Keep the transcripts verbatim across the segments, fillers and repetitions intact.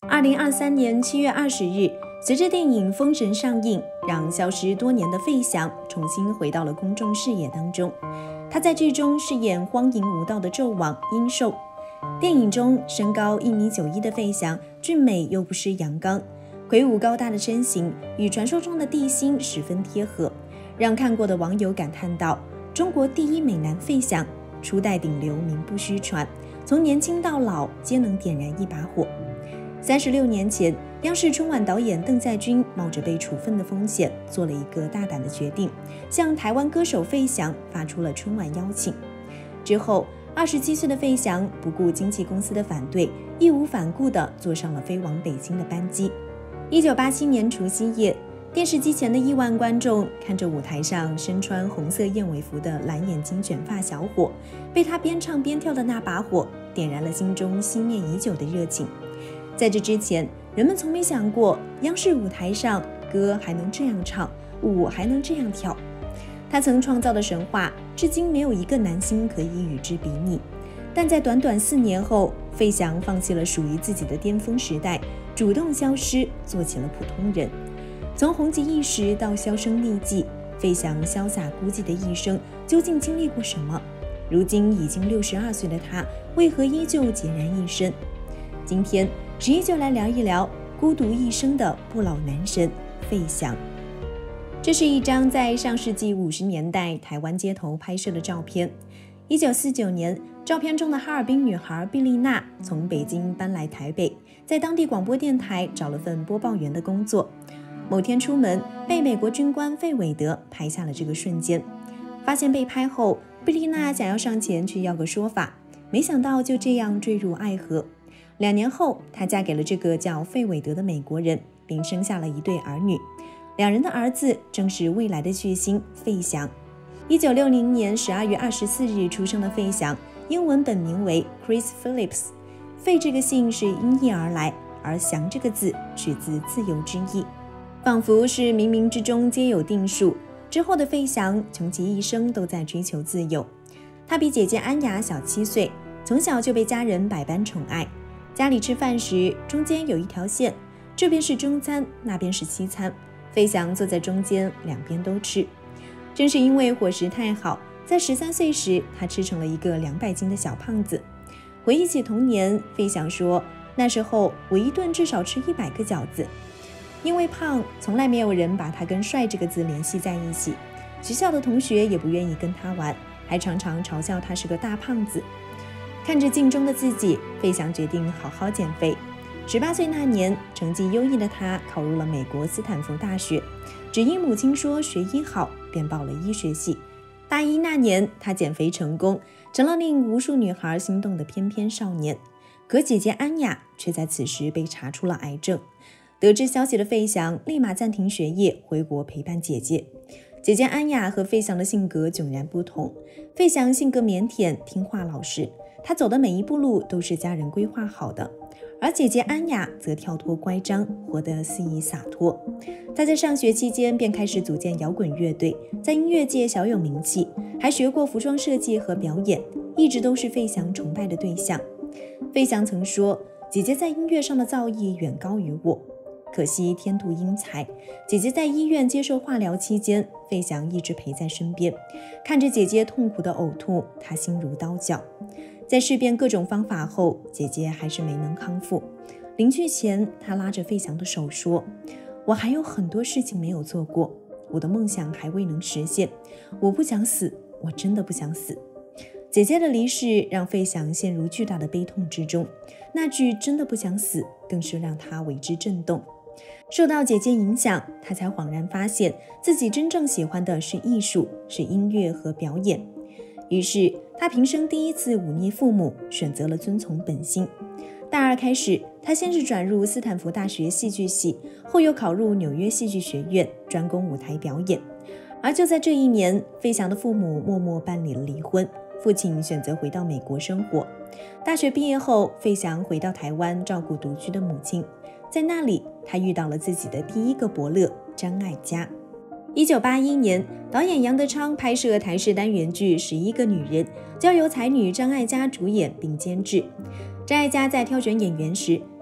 二零二三年七月二十日，随着电影《封神》上映，让消失多年的费翔重新回到了公众视野当中。他在剧中饰演荒淫无道的纣王殷寿。电影中身高一米九一的费翔，俊美又不失阳刚，魁梧高大的身形与传说中的帝辛十分贴合，让看过的网友感叹道：“中国第一美男费翔，初代顶流，名不虚传，从年轻到老皆能点燃一把火。”三十六年前，央视春晚导演邓在军冒着被处分的风险，做了一个大胆的决定，向台湾歌手费翔发出了春晚邀请。之后，二十七岁的费翔不顾经纪公司的反对，义无反顾地坐上了飞往北京的班机。一九八七年除夕夜，电视机前的亿万观众看着舞台上身穿红色燕尾服的蓝眼睛卷发小伙，被他边唱边跳的那把火点燃了心中熄灭已久的热情。在这之前，人们从没想过央视舞台上歌还能这样唱，舞还能这样跳。他曾创造的神话，至今没有一个男星可以与之比拟。但在短短四年后，费翔放弃了属于自己的巅峰时代，主动消失，做起了普通人。从红极一时到销声匿迹，费翔潇洒孤寂的一生究竟经历过什么？如今已经六十二岁的他，为何依旧孑然一身？今天十一就来聊一聊孤独一生的不老男神费翔。这是一张在上世纪五十年代台湾街头拍摄的照片。一九四九年，照片中的哈尔滨女孩毕丽娜从北京搬来台北，在当地广播电台找了份播报员的工作。某天出门，被美国军官费韦德拍下了这个瞬间。发现被拍后，毕丽娜想要上前去要个说法，没想到就这样坠入爱河。两年后，她嫁给了这个叫费韦德的美国人，并生下了一对儿女。两人的儿子正是未来的巨星费翔。一九六零年十二月二十四日出生的费翔，英文本名为 Chris Phillips。费这个姓是音译而来，而翔这个字取自自由之意，仿佛是冥冥之中皆有定数。之后的费翔穷其一生都在追求自由。他比姐姐安雅小七岁，从小就被家人百般宠爱。家里吃饭时，中间有一条线，这边是中餐，那边是西餐。费翔坐在中间，两边都吃。正是因为伙食太好，在十三岁时，他吃成了一个两百斤的小胖子。回忆起童年，费翔说：“那时候我一顿至少吃一百个饺子。”因为胖，从来没有人把他跟帅这个字联系在一起，学校的同学也不愿意跟他玩，还常常嘲笑他是个大胖子。看着镜中的自己，费翔决定好好减肥。十八岁那年，成绩优异的他考入了美国斯坦福大学，只因母亲说学医好，便报了医学系。大一那年，他减肥成功，成了令无数女孩心动的翩翩少年。可姐姐安雅却在此时被查出了癌症。得知消息的费翔立马暂停学业，回国陪伴姐姐。姐姐安雅和费翔的性格迥然不同。费翔性格腼腆听话老实，他走的每一步路都是家人规划好的。而姐姐安雅则跳脱乖张，活得肆意洒脱。她在上学期间便开始组建摇滚乐队，在音乐界小有名气，还学过服装设计和表演，一直都是费翔崇拜的对象。费翔曾说：“姐姐在音乐上的造诣远高于我。”可惜天妒英才，姐姐在医院接受化疗期间，费翔一直陪在身边，看着姐姐痛苦的呕吐，他心如刀绞。在试遍各种方法后，姐姐还是没能康复。临去前，她拉着费翔的手说：“我还有很多事情没有做过，我的梦想还未能实现，我不想死，我真的不想死。”姐姐的离世让费翔陷入巨大的悲痛之中，那句真的不想死更是让他为之震动。受到姐姐影响，他才恍然发现自己真正喜欢的是艺术，是音乐和表演。于是他平生第一次忤逆父母，选择了遵从本心。大二开始，他先是转入斯坦福大学戏剧系，后又考入纽约戏剧学院，专攻舞台表演。而就在这一年，费翔的父母默默办理了离婚，父亲选择回到美国生活。大学毕业后，费翔回到台湾照顾独居的母亲。在那里，他遇到了自己的第一个伯乐张艾嘉。一九八一年，导演杨德昌拍摄台视单元剧《十一个女人》，交由才女张艾嘉主演并监制。张艾嘉在挑选演员时，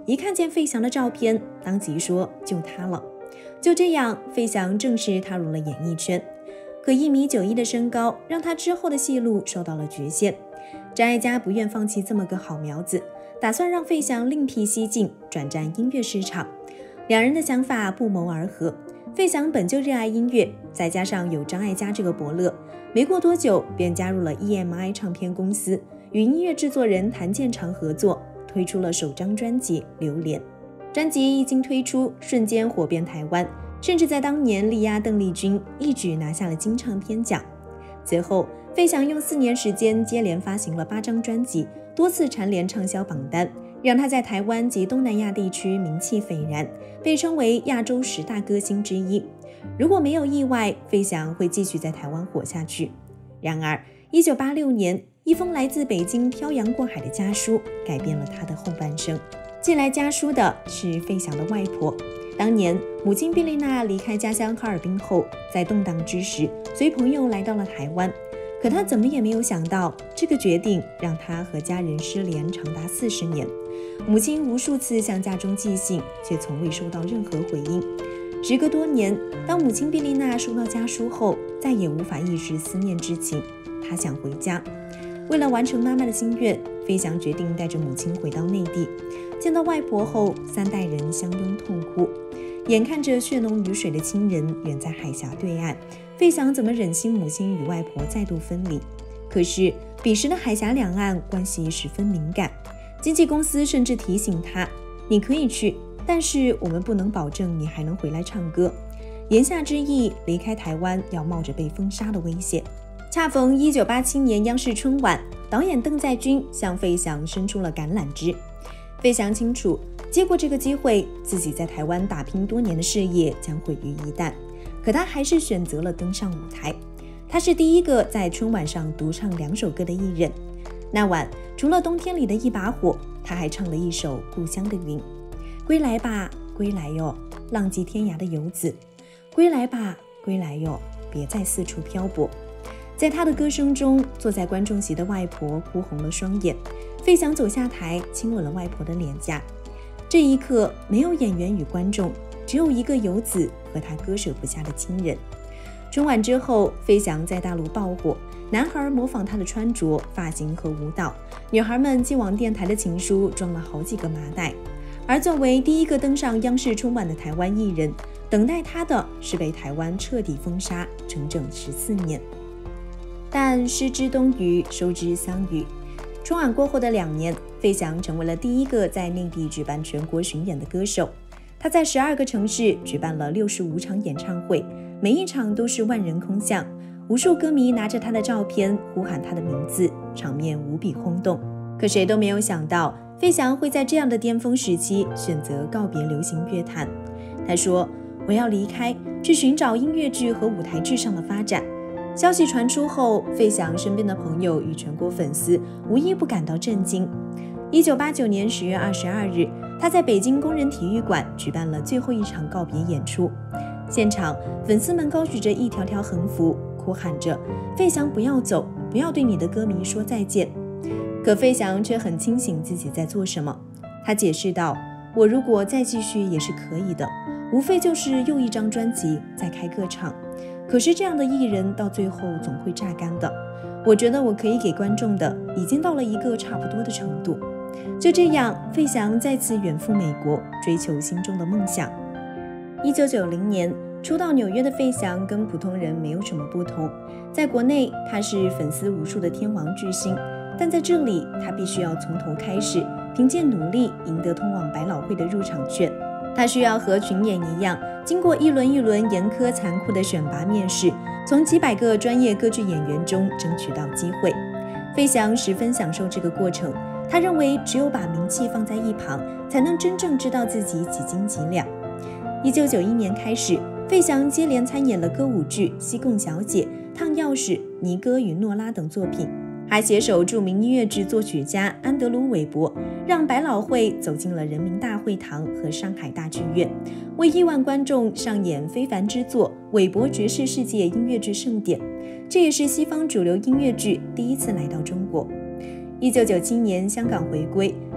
一看见费翔的照片，当即说就他了。就这样，费翔正式踏入了演艺圈。可一米九一的身高让他之后的戏路受到了局限。张艾嘉不愿放弃这么个好苗子，打算让费翔另辟蹊径，转战音乐市场。两人的想法不谋而合。费翔本就热爱音乐，再加上有张艾嘉这个伯乐，没过多久便加入了 E M I 唱片公司，与音乐制作人谭健常合作，推出了首张专辑《榴莲》。专辑一经推出，瞬间火遍台湾，甚至在当年力压邓丽君，一举拿下了金唱片奖。随后，费翔用四年时间接连发行了八张专辑，多次蝉联畅销榜单，让他在台湾及东南亚地区名气斐然，被称为亚洲十大歌星之一。如果没有意外，费翔会继续在台湾火下去。然而，一九八六年，一封来自北京漂洋过海的家书，改变了他的后半生。寄来家书的是费翔的外婆。当年母亲毕丽娜离开家乡哈尔滨后，在动荡之时，随朋友来到了台湾。可她怎么也没有想到，这个决定让她和家人失联长达四十年。母亲无数次向家中寄信，却从未收到任何回应。时隔多年，当母亲毕丽娜收到家书后，再也无法抑制思念之情，她想回家。为了完成妈妈的心愿，费翔决定带着母亲回到内地。见到外婆后，三代人相拥痛哭。眼看着血浓于水的亲人远在海峡对岸，费翔怎么忍心母亲与外婆再度分离？可是彼时的海峡两岸关系十分敏感，经纪公司甚至提醒他：“你可以去，但是我们不能保证你还能回来唱歌。”言下之意，离开台湾要冒着被封杀的危险。恰逢一九八七年央视春晚，导演邓在军向费翔伸出了橄榄枝。费翔清楚，接过这个机会，自己在台湾打拼多年的事业将毁于一旦。可他还是选择了登上舞台。他是第一个在春晚上独唱两首歌的艺人。那晚，除了冬天里的一把火，他还唱了一首《故乡的云》。归来吧，归来哟，浪迹天涯的游子。归来吧，归来哟，别再四处漂泊。在他的歌声中，坐在观众席的外婆哭红了双眼。费翔走下台，亲吻了外婆的脸颊。这一刻，没有演员与观众，只有一个游子和他割舍不下的亲人。春晚之后，费翔在大陆爆火，男孩模仿他的穿着、发型和舞蹈，女孩们寄往电台的情书装了好几个麻袋。而作为第一个登上央视春晚的台湾艺人，等待他的是被台湾彻底封杀整整十四年。但失之东隅，收之桑榆。春晚过后的两年，费翔成为了第一个在内地举办全国巡演的歌手。他在十二个城市举办了六十五场演唱会，每一场都是万人空巷，无数歌迷拿着他的照片呼喊他的名字，场面无比轰动。可谁都没有想到，费翔会在这样的巅峰时期选择告别流行乐坛。他说：“我要离开，去寻找音乐剧和舞台剧上的发展。”消息传出后，费翔身边的朋友与全国粉丝无一不感到震惊。一九八九年十月二十二日，他在北京工人体育馆举办了最后一场告别演出。现场，粉丝们高举着一条条横幅，哭喊着：“费翔不要走，不要对你的歌迷说再见。”可费翔却很清醒自己在做什么。他解释道：“我如果再继续也是可以的，无非就是又一张专辑，再开个场。可是这样的艺人到最后总会榨干的。我觉得我可以给观众的已经到了一个差不多的程度。”就这样，费翔再次远赴美国，追求心中的梦想。一九九零年，初到纽约的费翔跟普通人没有什么不同。在国内，他是粉丝无数的天王巨星，但在这里，他必须要从头开始，凭借努力赢得通往百老汇的入场券。他需要和群演一样，经过一轮一轮严苛残酷的选拔面试，从几百个专业歌剧演员中争取到机会。费翔十分享受这个过程，他认为只有把名气放在一旁，才能真正知道自己几斤几两。一九九一年开始，费翔接连参演了歌舞剧《西贡小姐》、《烫钥匙》、《尼哥与诺拉》等作品，还携手著名音乐剧作曲家安德鲁·韦伯，让百老汇走进了人民大会堂和上海大剧院，为亿万观众上演非凡之作《韦伯爵士世界音乐剧盛典》，这也是西方主流音乐剧第一次来到中国。一九九七年香港回归，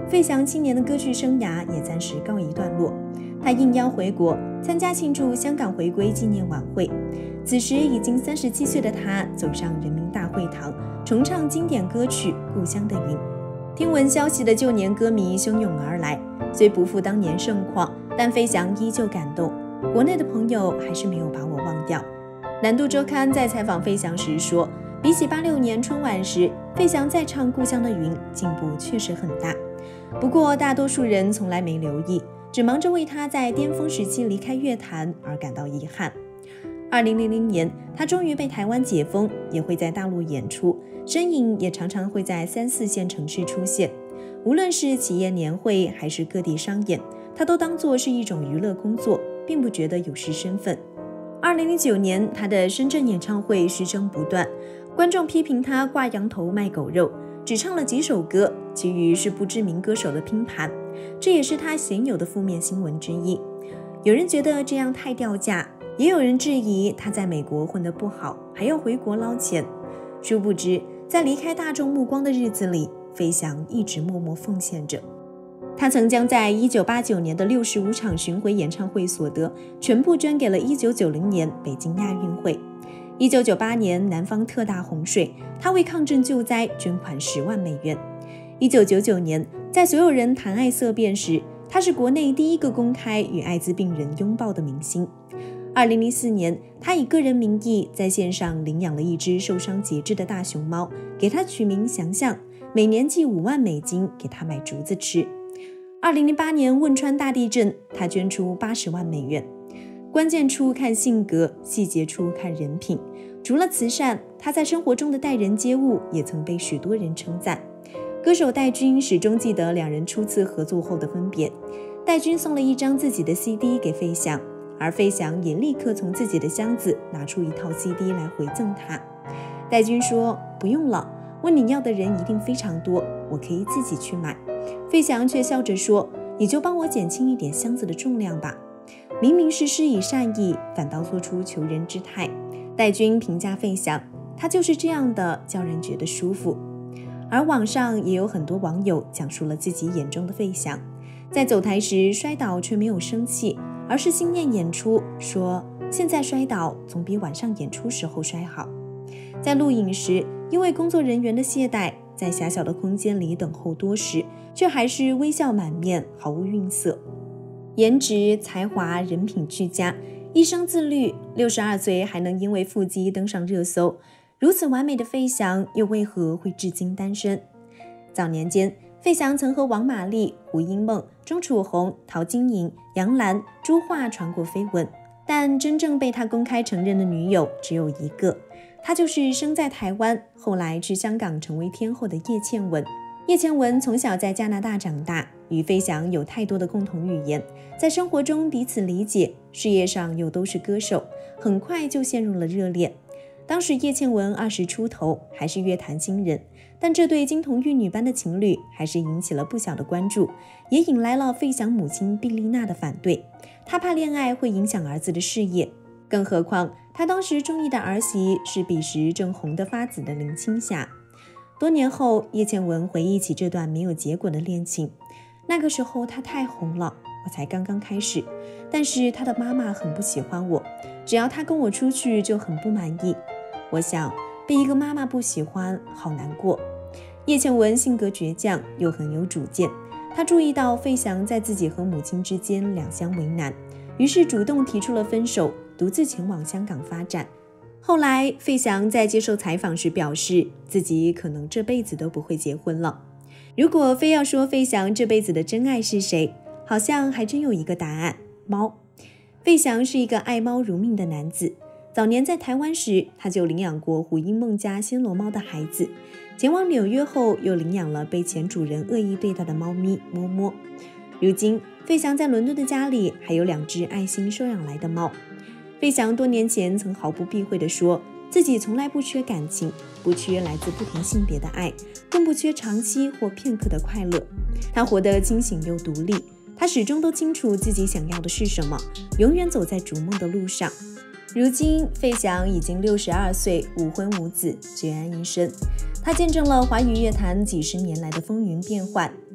费翔七年的歌剧生涯也暂时告一段落，他应邀回国参加庆祝香港回归纪念晚会。此时已经三十七岁的他走上人民大会堂，重唱经典歌曲《故乡的云》。听闻消息的旧年歌迷汹涌而来，虽不复当年盛况，但费翔依旧感动。国内的朋友还是没有把我忘掉。南都周刊在采访费翔时说，比起八六年春晚时，费翔在唱《故乡的云》进步确实很大。不过大多数人从来没留意，只忙着为他在巅峰时期离开乐坛而感到遗憾。二零零零年，他终于被台湾解封，也会在大陆演出，身影也常常会在三四线城市出现。无论是企业年会还是各地商演，他都当作是一种娱乐工作，并不觉得有失身份。二零零九年，他的深圳演唱会嘘声不断，观众批评他挂羊头卖狗肉，只唱了几首歌，其余是不知名歌手的拼盘，这也是他鲜有的负面新闻之一。有人觉得这样太掉价，也有人质疑他在美国混得不好，还要回国捞钱。殊不知，在离开大众目光的日子里，费翔一直默默奉献着。他曾将在一九八九年的六十五场巡回演唱会所得全部捐给了一九九零年北京亚运会。一九九八年南方特大洪水，他为抗震救灾捐款十万美元。一九九九年，在所有人谈爱色变时，他是国内第一个公开与艾滋病人拥抱的明星。二零零四年，他以个人名义在线上领养了一只受伤截肢的大熊猫，给他取名翔翔，每年寄五万美金给他买竹子吃。二零零八年汶川大地震，他捐出八十万美元。关键处看性格，细节处看人品。除了慈善，他在生活中的待人接物也曾被许多人称赞。歌手戴军始终记得两人初次合作后的分别。戴军送了一张自己的 C D 给费翔，而费翔也立刻从自己的箱子拿出一套 C D 来回赠他。戴军说：“不用了，问你要的人一定非常多，我可以自己去买。”费翔却笑着说：“你就帮我减轻一点箱子的重量吧。”明明是施以善意，反倒做出求人之态。戴军评价费翔，他就是这样的，叫人觉得舒服。而网上也有很多网友讲述了自己眼中的费翔，在走台时摔倒却没有生气，而是心念演出，说现在摔倒总比晚上演出时候摔好。在录影时，因为工作人员的懈怠，在狭小的空间里等候多时，却还是微笑满面，毫无愠色。颜值、才华、人品俱佳，一生自律，六十二岁还能因为腹肌登上热搜。如此完美的费翔，又为何会至今单身？早年间，费翔曾和王玛丽、胡因梦、钟楚红、陶晶莹、杨澜、朱桦传过绯闻，但真正被他公开承认的女友只有一个，她就是生在台湾，后来去香港成为天后的叶倩文。叶倩文从小在加拿大长大，与费翔有太多的共同语言，在生活中彼此理解，事业上又都是歌手，很快就陷入了热恋。当时叶倩文二十出头，还是乐坛新人，但这对金童玉女般的情侣还是引起了不小的关注，也引来了费翔母亲毕丽娜的反对。她怕恋爱会影响儿子的事业，更何况她当时中意的儿媳是彼时正红得发紫的林青霞。多年后，叶倩文回忆起这段没有结果的恋情，那个时候她太红了，我才刚刚开始，但是她的妈妈很不喜欢我，只要她跟我出去就很不满意。我想被一个妈妈不喜欢，好难过。叶倩文性格倔强，又很有主见，她注意到费翔在自己和母亲之间两相为难，于是主动提出了分手，独自前往香港发展。后来，费翔在接受采访时表示，自己可能这辈子都不会结婚了。如果非要说费翔这辈子的真爱是谁，好像还真有一个答案：猫。费翔是一个爱猫如命的男子。早年在台湾时，他就领养过胡因梦家暹罗猫的孩子，前往纽约后又领养了被前主人恶意对待的猫咪摸摸。如今，费翔在伦敦的家里还有两只爱心收养来的猫。费翔多年前曾毫不避讳地说，自己从来不缺感情，不缺来自不同性别的爱，更不缺长期或片刻的快乐。他活得清醒又独立，他始终都清楚自己想要的是什么，永远走在逐梦的路上。如今，费翔已经六十二岁，无婚无子，孑然一身。他见证了华语乐坛几十年来的风云变幻，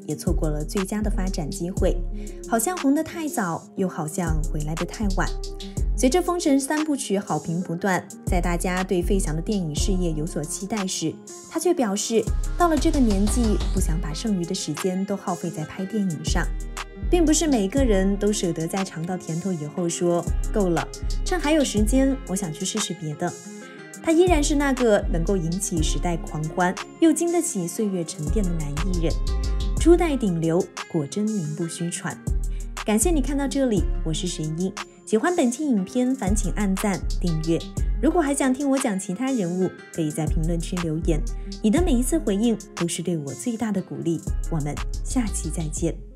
也错过了最佳的发展机会，好像红得太早，又好像回来得太晚。随着《封神三部曲》好评不断，在大家对费翔的电影事业有所期待时，他却表示，到了这个年纪，不想把剩余的时间都耗费在拍电影上。并不是每个人都舍得在尝到甜头以后说够了，趁还有时间，我想去试试别的。他依然是那个能够引起时代狂欢，又经得起岁月沉淀的男艺人，初代顶流，果真名不虚传。感谢你看到这里，我是神医。喜欢本期影片，烦请按赞订阅。如果还想听我讲其他人物，可以在评论区留言。你的每一次回应都是对我最大的鼓励。我们下期再见。